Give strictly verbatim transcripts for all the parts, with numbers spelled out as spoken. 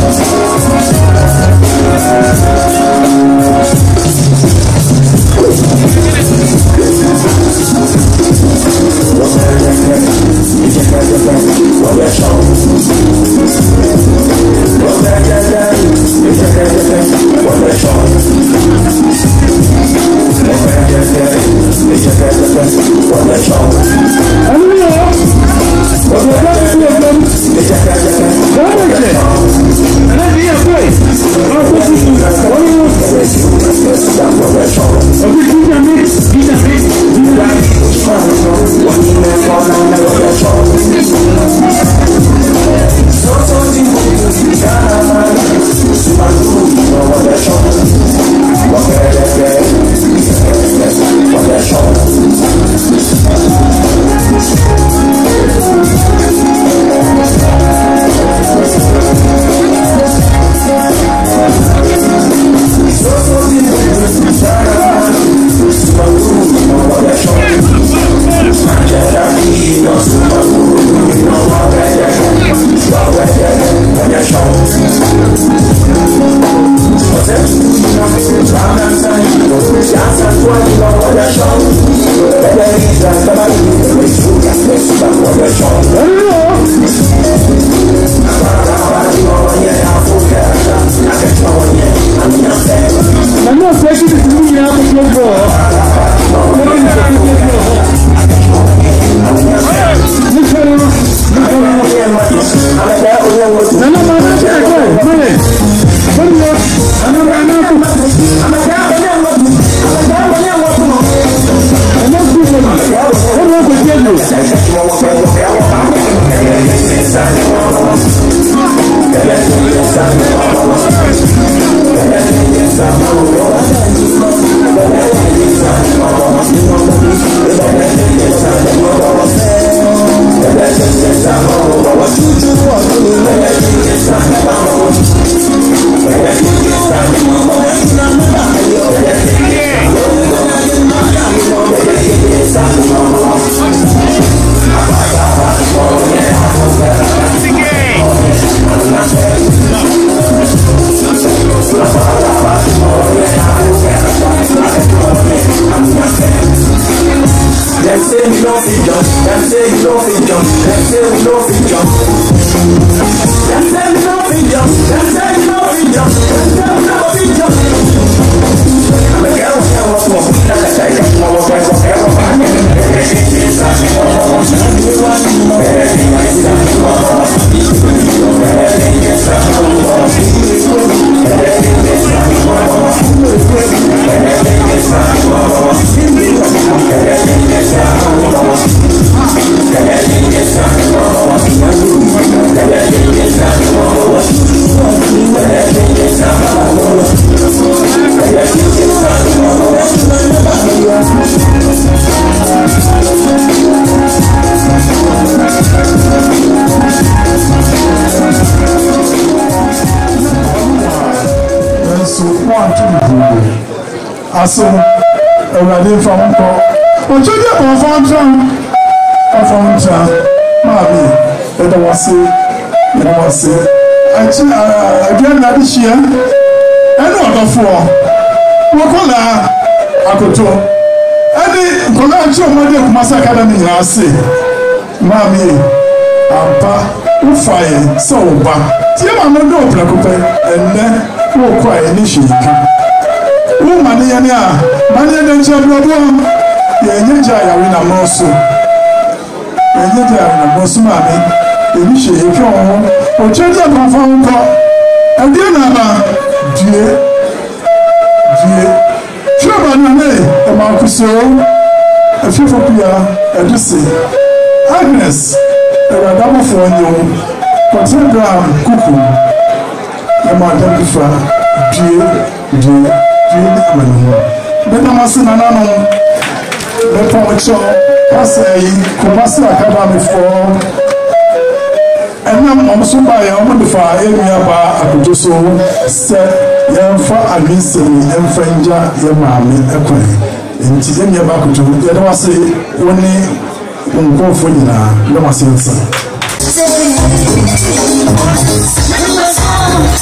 aso awurade fa nkɔ ɔtɔde ɔfa ntran ɔfa ntran maabi ɛda wase ɛda wase akyi aduane na de hyia ɛne ɔdɔfoɔ wɔkɔla akoto ɛne nkɔla akyi ɔmɔde Kumasi Academy nyinaa ase maabi ampa wofaeɛ sɛ wo ba tie ma no de ɔprɛko pɛ ɛnnɛ wokɔ a ɛne hyɛyika wo mane yɛne a mane yɛne nkyɛ brɔboa yɛnyɛ gya yare na mmɔ so yɛnyɛ gya yare na mmɔ so maame ɛne hyɛyika wɔ ho ɔkyerɛ gya kɔmfa ho nkɔ ɛdeɛ na aba due due twerɛ ba no ne ɛma nkosoo afifo pia ɛde se Agnes ɛwurade abofoɔ nyɛ wo kɔtɛdra kuku ɛma adamfa due due due ne amane ho bɛnam ase nananom bɛpɔn kyɛw kasa yi Kumasi Academy foɔ ɛnam ɔmo so ba yɛn ɔmo de fa ɛnua ba akoto so sɛ yɛmfa adwensɛm yɛmfa ngya yɛ maame ɛkwan nti ɛnua ba akoto yɛde wase wo ne nkɔɔfoɔ nyinaa yɛde wase nsa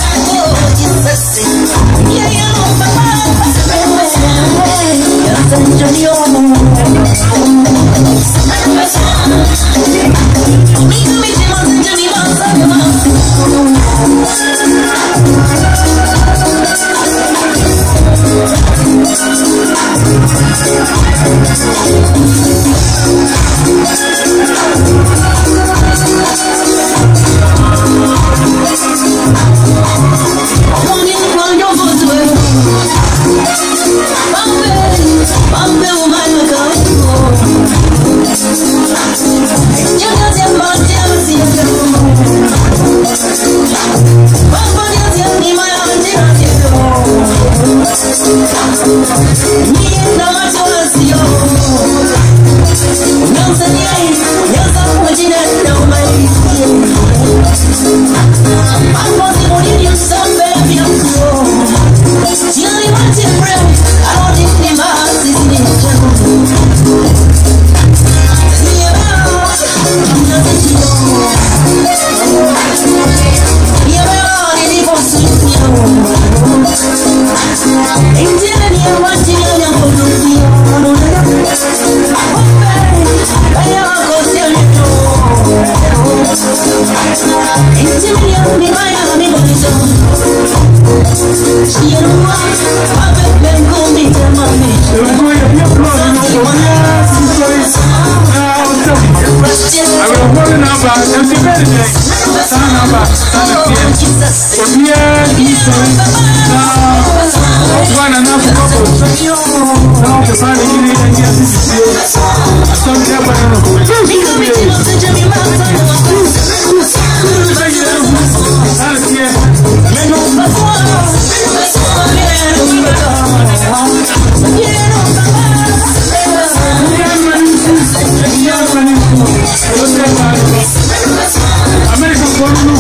American